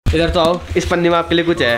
इधर तो आओ, इस पन्नी में आपके लिए कुछ है।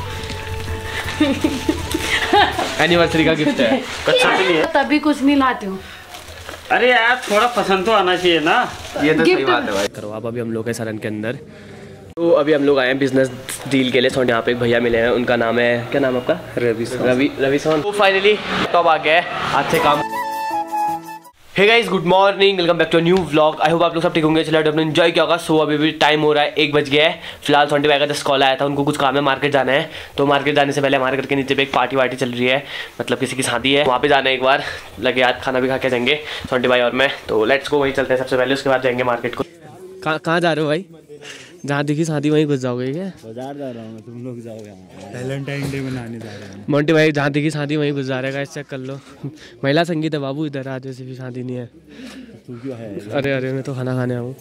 एनिवर्सरी का गिफ्ट है। अच्छा के लिए तभी कुछ नहीं लाती हूँ। अरे यार थोड़ा पसंद तो आना चाहिए ना। ये तो सही बात है भाई। करो आप। अभी हम लोग हैं सरन के अंदर। तो अभी हम लोग आए हैं बिजनेस डील के लिए। सो यहाँ पे एक भैया मिले हैं, उनका नाम है, क्या नाम है आपका? रवि सोन। तो फाइनली टॉप आ गया है, आज से काम। Hey guys, good morning, welcome back to new vlog. I hope आप लोग सब ठीक होंगे। चलो आपने एंजॉय किया होगा। सो अभी भी टाइम हो रहा है, 1 बज गया है। फिलहाल 20 का जस्ट कॉल आया था, उनको कुछ काम है, मार्केट जाना है। तो मार्केट जाने से पहले हमारे घर के नीचे पे एक पार्टी वार्टी चल रही है, मतलब किसी की शादी है, वहाँ पे जाना है। एक बार लगे हाथ खाना भी खा के जाएंगे 20 भाई और मैं। तो लेट्स गो, वहीं चलते हैं सबसे पहले, उसके बाद जाएंगे मार्केट को। कहाँ जा रहे हो भाई? जहाँ दिखी शादी वहीं घुस जाओगे क्या? बाजार जा रहा हूँ, तुम लोग जाओगे? वैलेंटाइन डे मनाने जा रहे हैं। मोंटी भाई जहाँ दिखी शादी वहीं घुस जा रहेगा, इस चेक कर लो। महिला संगीत है बाबू इधर, आज वैसे भी शादी नहीं है। तू क्यों है? अरे मैं तो खाना खाने आऊँ।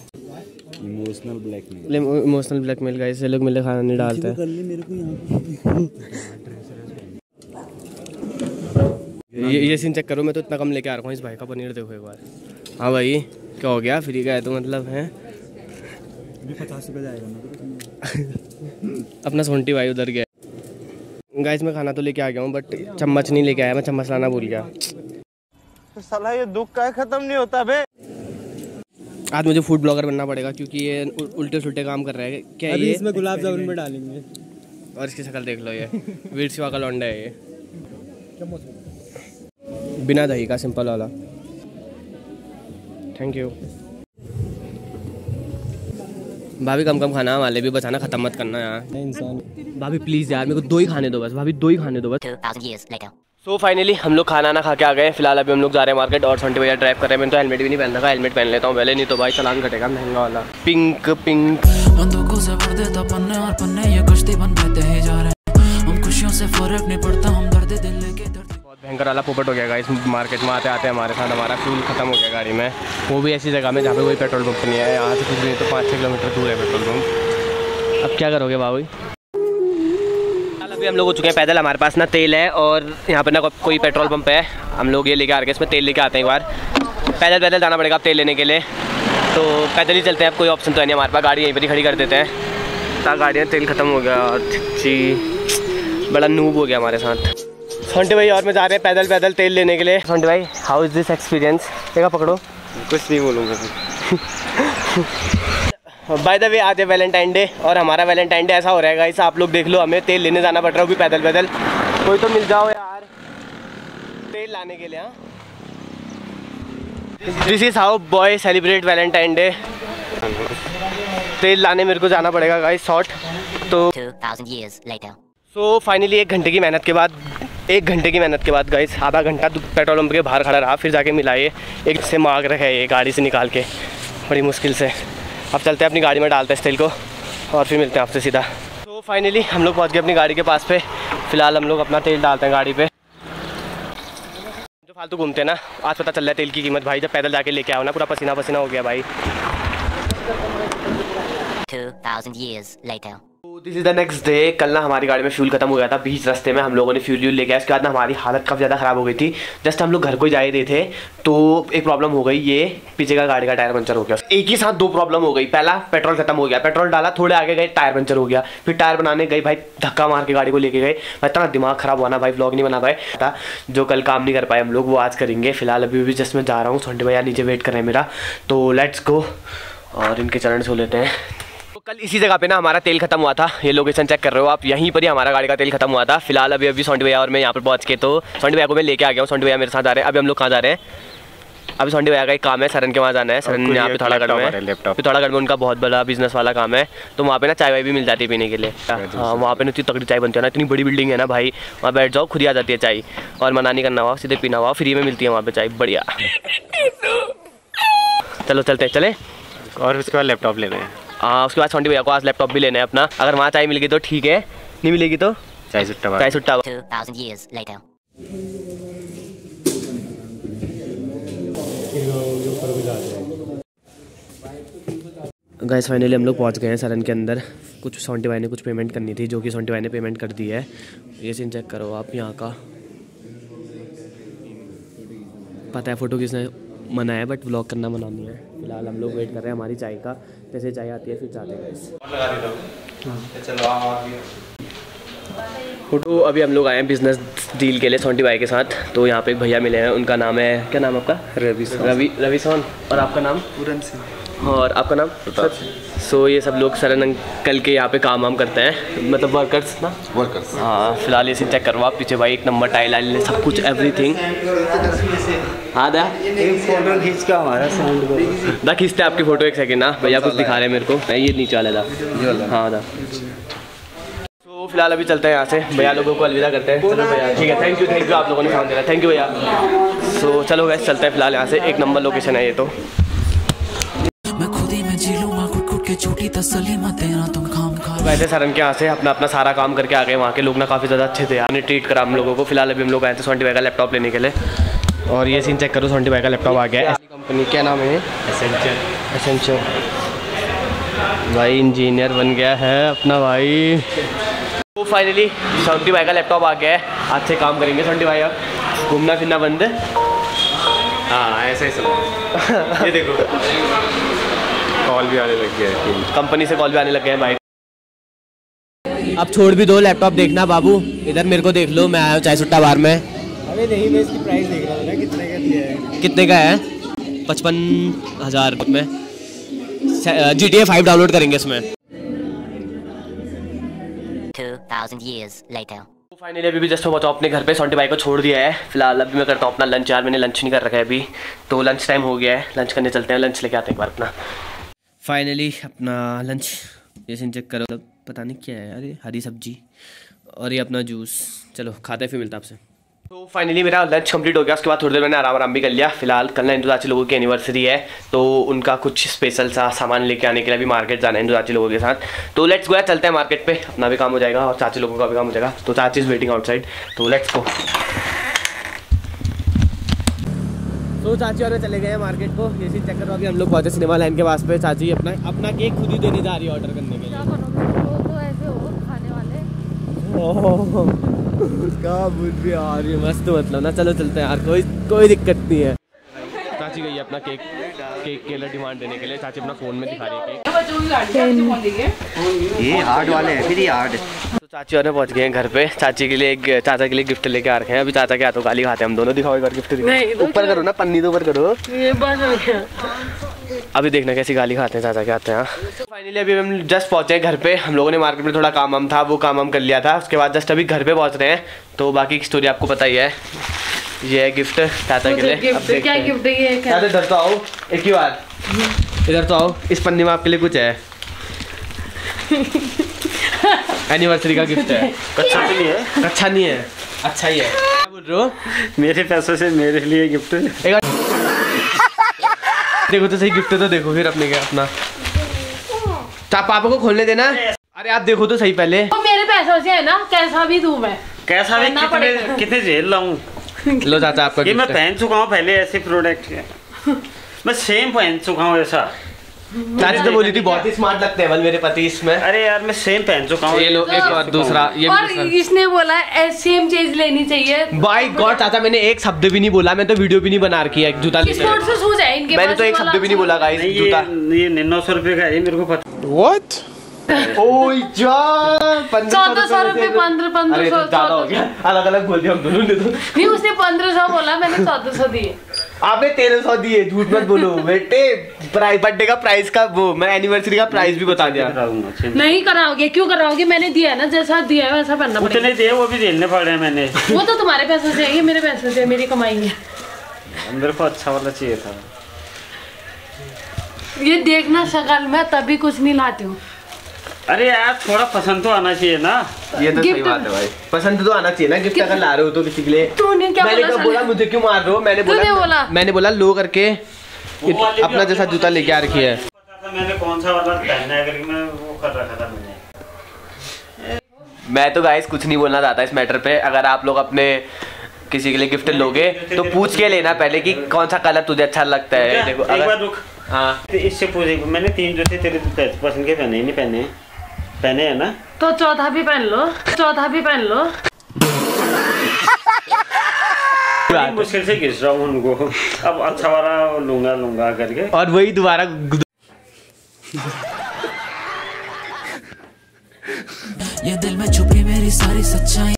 इमोशनल ब्लैकमेल का, इससे लोग मिले खाना नहीं डालते हैं। मेरे को यहाँ ये सीन चेक करो, मैं तो इतना कम लेके आ रहा हूँ। इस भाई का पनीर देखो एक बार। हाँ भाई क्या हो गया, फ्री का है तो मतलब है 50 रुपये जाएगा ना। अपना सोंटी भाई उधर गया। गाइस मैं खाना तो लेके आ गया हूँ, बट चम्मच नहीं लेके आया, मैं चम्मच लाना भूल गया। तो साला ये दुख का खत्म नहीं होता बे। आज मुझे फूड ब्लॉगर बनना पड़ेगा, क्योंकि ये उल्टे सुल्टे काम कर रहा है। क्या अभी ये इसमें गुलाब जामुन में डालेंगे। और इसकी शक्ल देख लो, ये वीर शिवा का लौंडा है ये, बिना दही का, सिंपल वाला। थैंक यू भाभी। कम खाना, वाले भी बचाना, खत्म मत करना यार इंसान। भाभी प्लीज यार, मेरे को 2 ही खाने दो बस, भाभी 2 ही खाने दो बस। सो फाइनली हम लोग खाना ना खा के आ गए। फिलहाल अभी हम लोग जा रहे हैं मार्केट, और 20 भैया ड्राइव कर रहे हैं। मैंने तो हेलमेट भी नहीं पहन रखा, हेलमेट पहन लेता हूँ पहले, नहीं तो भाई चालान कटेगा महंगा वाला। पिंक बंदूकों से भर देता पन्ने और पन्ने, ये कश्ती बन बहते ही जा रहे हैं। हम खुशियों से फर्क नहीं पड़ता, हम दर्द दिल लेके बहुत भयंकर वाला पोपट हो गया गाइस। मार्केट में आते आते हमारे साथ हमारा फ्यूल खत्म हो गया गाड़ी में, वो भी ऐसी जगह में जहाँ पे कोई पेट्रोल पंप नहीं है। यहाँ से कुछ नहीं तो 5-6 किलोमीटर दूर है पेट्रोल पंप। अब क्या करोगे बाबू? अभी हम लोग हो चुके हैं पैदल, हमारे पास ना तेल है और यहाँ पे ना कोई पेट्रोल पंप है। हम लोग ये लेके आ रहे हैं, इसमें तेल लेके आते हैं। एक बार पैदल जाना पड़ेगा अब तेल लेने के लिए, तो पैदल ही चलते हैं। अब कोई ऑप्शन तो है नहीं हमारे पास, गाड़ी यहीं पर ही खड़ी कर देते हैं। गाड़ियाँ तेल खत्म हो गया जी, बड़ा नूब हो गया हमारे साथ। सोंटी भाई और मैं जा रहे हैं पैदल तेल लेने के लिए। सोंटी भाई हाउ इज़ दिस एक्सपीरियंस? देखा पकड़ो, कुछ नहीं बोलूँगा। बाय द वे आज है वैलेंटाइन डे, और हमारा वैलेंटाइन डे ऐसा हो रहा है गाइस, आप लोग देख लो, हमें तेल लेने जाना पड़ रहा है पैदल। कोई तो मिल जाओ यार तेल लाने के लिए। This is how boy celebrate Valentine day. तेल लाने मेरे को जाना पड़ेगा गाइस शॉर्ट। तो 2000 years later. सो फाइनली 1 घंटे की मेहनत के बाद गाइस, आधा घंटा पेट्रोल पंप के बाहर खड़ा रहा, फिर जाके मिला ये एक से मांग रखा है ये गाड़ी से निकाल के, बड़ी मुश्किल से। अब चलते हैं अपनी गाड़ी में, डालते हैं इस तेल को और फिर मिलते हैं आपसे सीधा। तो फाइनली हम लोग पहुंच गए अपनी गाड़ी के पास पे। फिलहाल हम लोग अपना तेल डालते हैं गाड़ी पे। जो फालतू घूमते हैं ना, आज पता चल रहा है तेल की कीमत भाई। जब पैदल जाके लेके आओ ना, पूरा पसीना पसीना हो गया भाई। 2000 years later. This is the next day. कल ना हमारी गाड़ी में फ्यूल खत्म हो गया था बीच रास्ते में, हम लोगों ने फ्यूल लेके आया। उसके बाद ना हमारी हालत काफ़ी ज़्यादा ख़राब हो गई थी। जस्ट हम लोग घर को ही जा रहे थे तो एक प्रॉब्लम हो गई, ये पीछे का गाड़ी का टायर पंचर हो गया। एक ही साथ 2 प्रॉब्लम हो गई। पहला पेट्रोल खत्म हो गया, पेट्रोल डाला, थोड़े आगे गए टायर पंचर हो गया। फिर टायर बनाने गए भाई, धक्का मार के गाड़ी को लेके गए। इतना दिमाग ख़राब हुआ ना भाई, व्लॉग नहीं बना पाए था। जो कल काम नहीं कर पाए हम लोग, वो आज करेंगे। फिलहाल अभी भी जस्ट मैं जा रहा हूँ, 20 भैया नीचे वेट कर रहे हैं मेरा। तो लेट्स गो और इनके चरण छू लेते हैं। कल इसी जगह पे ना हमारा तेल खत्म हुआ था, ये लोकेशन चेक कर रहे हो आप, यहीं पर ही हमारा गाड़ी का तेल खत्म हुआ था। फिलहाल अभी 20 भैया और मैं यहाँ पर पहुँच के, तो 20 भैया को मैं लेके आ गया हूँ। 20 भैया मेरे साथ आ रहे हैं। अभी हम लोग कहाँ जा रहे हैं? अभी 20 भैया का एक काम है, सरन के वहाँ जाना है। सरन यहाँ पे पिथौरागढ़ में, पिथौरागढ़ में उनका बहुत बड़ा बिजनेस वाला काम है। तो वहाँ पे ना चाय वाय भी मिल जाती है पीने के लिए। हाँ, वहाँ पे इतनी तगड़ी चाय बनती है ना, इतनी बड़ी बिल्डिंग है ना भाई, वहाँ बैठ जाओ खुद ही आ जाती है चाय, और मना नहीं करना हुआ, सीधे पीना हुआ, फ्री में मिलती है वहाँ पे चाय, बढ़िया। चलो चले, और उसके बाद लैपटॉप लेना है। हाँ, उसके बाद 20 भैया को आज लैपटॉप भी लेना है अपना। अगर वहाँ चाय मिल गई तो ठीक है, नहीं मिलेगी तो चाय सुट्टा। 2000 years later. गाइस फाइनली हम लोग पहुँच गए हैं सरन के अंदर। कुछ 20 भाई ने कुछ पेमेंट करनी थी, जो कि 20 भाई ने पेमेंट कर दी है। ये सीन चेक करो आप यहाँ का। पता है फ़ोटो किसने मना है, बट व्लॉग करना मना नहीं है। फिलहाल हम लोग वेट कर रहे हैं हमारी चाय का, जैसे चाय आती है फिर जाते हैं। तो अभी हम लोग आए हैं बिजनेस डील के लिए सोंटी भाई के साथ। तो यहाँ पे एक भैया मिले हैं, उनका नाम है, क्या नाम है आपका? रवि सोन। और आपका नाम? पूरन सिंह। और आपका नाम? सो ये सब लोग सरन अंकल के यहाँ पे काम वाम करते हैं, मतलब वर्कर्स ना? वर्कर्स। हाँ फिलहाल ये सीन चेक करवा, पीछे भाई एक नंबर टाइल आइल सब कुछ एवरीथिंग। हाँ दा फोटो खींच के हमारा साउंड दा खींचते आपकी फ़ोटो, एक सेकेंड ना भैया कुछ दिखा रहे हैं मेरे को। ये नीचे वाला दा। हाँ दा। तो फिलहाल अभी चलते हैं यहाँ से, भैया लोगों को अलविदा करते हैं। चलो भैया ठीक है, थैंक यू आप लोगों ने काम देना, थैंक यू भैया। सो चलो गैस चलते हैं फिलहाल यहाँ से, एक नंबर लोकेशन है ये। तो मैं खुद ही में जी लूंगा कुट के छोटी तसल्ली मत देना तुम खाम खा। वैसे सरन के यहाँ से अपना सारा काम करके आ गए, वहाँ के लोग ना काफ़ी ज़्यादा अच्छे थे, हमने ट्रीट करा हम लोगों को। फिलहाल अभी हम लोग आए थे सोंटी भाई का लैपटॉप लेने के लिए, और ये सीन चेक करो, सोंटी भाई का लैपटॉप आ गया है। कंपनी क्या नाम है? एसेंचर। भाई इंजीनियर बन गया है अपना भाई। तो फाइनली सोंटी भाई का लैपटॉप आ गया है, आज से काम करेंगे सोंटी भाई। अब घूमना फिरना बंद है। हाँ ऐसा ही सब। ये देखो कॉल भी आने लग गया है, कंपनी से कॉल भी आने लग गए हैं भाई। अब छोड़ भी दो लैपटॉप देखना बाबू, इधर मेरे को देख लो, मैं आया हूँ चाय सुट्टा बार में। अरे नहीं, मैं इसकी प्राइस देख रहा हूँ ना, कितने का दिया है। कितने का है? 55,000 में। GTA 5 डाउनलोड करेंगे इसमें। 2,000 years later. फाइनली अभी भी जस्ट मैं पहुंचा अपने घर पे, सोंटी भाई को छोड़ दिया है। फिलहाल अभी मैं करता हूँ अपना लंच, यार मैंने लंच नहीं कर रखा है अभी, तो लंच टाइम हो गया है, लंच करने चलते हैं, लंच लेके आते हैं एक बार अपना। फाइनली अपना लंच, ये सीन चेक करो, पता नहीं क्या है, अरे हरी सब्जी और ये अपना जूस। चलो खाते हैं फिर मिलता है आपसे। तो फाइनली मेरा लंच कंप्लीट हो गया, उसके बाद थोड़ी देर मैंने आराम भी कर लिया। फिलहाल कल ना इंदु चाची लोगों की एनिवर्सरी है, तो उनका कुछ स्पेशल सा सामान लेके आने के लिए अभी मार्केट जाना है इंदु चाची लोगों के साथ। तो लेट्स गो, चलते हैं मार्केट पे, अपना भी काम हो जाएगा और चाची लोगों का भी काम हो जाएगा। तो चाची इज वेटिंग आउटसाइड, तो लेट्स गो। तो चाची और चले गए हैं मार्केट को, ये चीज चेक करो, अभी हम लोग पहुंचे सिनेमा लाइन के पास पे। चाची अपना केक खुद ही देने जा रही है ऑर्डर करने के लिए। तो ऐसे हो खाने वाले। क्या बुद्धि आ रही है, मस्त मतलब ना। चलो चलते हैं यार, कोई दिक्कत नहीं है। चाची गई है अपना केक के लिए डिमांड देने के लिए। चाची अपना फोन में दिखा रही है केक। ये हार्ड वाले हैं, फिर ये हार्ड। तो चाची और पहुंच गए हैं घर पे, चाची के लिए चाचा के लिए गिफ्ट लेके आ रखे हैं। अभी चाचा के हाथों गाली खाते हैं हम दोनों। दिखाओ एक बार गिफ्ट, ऊपर करो ना, पन्नी तो ऊपर करो। ये बस हो गया। अभी देखना कैसी गाली खाते हैं चाचा के आते हैं। फाइनली अभी हम जस्ट पहुंचे घर पे, हम लोगों ने मार्केट में थोड़ा काम वाम था, वो काम वाम कर लिया था। उसके बाद जस्ट अभी घर पे पहुंच रहे हैं, तो बाकी की स्टोरी आपको पता ही है। ये है गिफ्ट चाचा के लिए। क्या गिफ्ट है ये? चाचा इधर तो आओ एक ही बार, इधर तो आओ। इस पन्नी में आपके लिए कुछ है, एनिवर्सरी का गिफ्ट है। अच्छा तो नहीं है, अच्छा नहीं है, अच्छा ही है। क्या बोल रहे हो? मेरे पैसों से मेरे लिए गिफ्ट। देखो तो सही गिफ्ट तो देखो फिर अपने क्या अपना। पापा को खोलने देना। अरे आप देखो तो सही पहले। तो मेरे पैसों से है ना, कैसा भी दूं मैं, कैसा भी कितने जेल लाऊं। लो चाचा आपका ये मैं पहन चुका हूँ पहले ऐसे प्रोडक्ट है। मैं सेम पहन चुका हूँ ऐसा। चाची तो बोली थी बहुत ही स्मार्ट लगते हैं बल मेरे पति इसमें। अरे यार मैं सेम पहन चुका हूँ। ये लो एक और दूसरा, ये और इसने बोला सेम चीज लेनी चाहिए। बाय गॉड चाचा मैंने एक शब्द भी नहीं बोला, मैं तो वीडियो भी नहीं बना रखी है जूता लेने। मैंने तो एक शब्द भी नहीं बोला गाइस। जूता ये 900 रुपए का है, मेरे को पता। व्हाट? ओए जान 1400 रुपए, 1500 ज्यादा हो गया, अलग अलग बोल दिया हम दोनों ने। तो नहीं उसने 1500 बोला, मैंने 1400 दिए। आपने 1300 दिए, झूठ मत बोलो बेटे। बर्थडे का प्राइस का वो मैं एनिवर्सरी का प्राइस भी बता दिया। नहीं कराओगे? क्यों कराओगे? मैंने दिया ना, जैसा दिया है वैसा पहनना पड़ेगा। उतने दिए वो भी झेलने पड़ रहे हैं मैंने। वो तो तुम्हारे पैसों से है, ये मेरे पैसों से, मेरी कमाई है। मेरे को अच्छा वाला चाहिए था। ये देखना शक्ल में, तभी कुछ नहीं लाती हूँ। अरे यार थोड़ा पसंद तो आना चाहिए ना। ये तो सही बात है भाई, पसंद तो आना चाहिए ना। गिफ्ट अगर ला रहे हो तो किसी के लिए। तूने क्या मैंने बोला मुझे क्यों मार रहे हो? मैंने बोला लो करके अपना जैसा जूता लेके आ रखी है। मैंने कौन सा वाला पहनना है करके मैं वो कर रखा था मैंने। मैं तो गाइस कुछ नहीं बोलना चाहता इस मैटर पे। अगर आप लोग अपने किसी के लिए गिफ्ट लोगे तो पूछ के लेना पहले कि कौन सा कलर तुझे अच्छा लगता है। देखो एक बार रुक। हाँ इससे पूछे, मैंने 3 जूते तेरे पसंद के पहने ही नहीं पहने है ना, तो चौथा भी पहन लो, चौथा भी पहन लो। बड़ी मुश्किल से घिस रहा हूँ उनको, अब अच्छा वाला लूंगा करके, और वही दोबारा ये दिल में छुपी मेरी सारी सच्चाई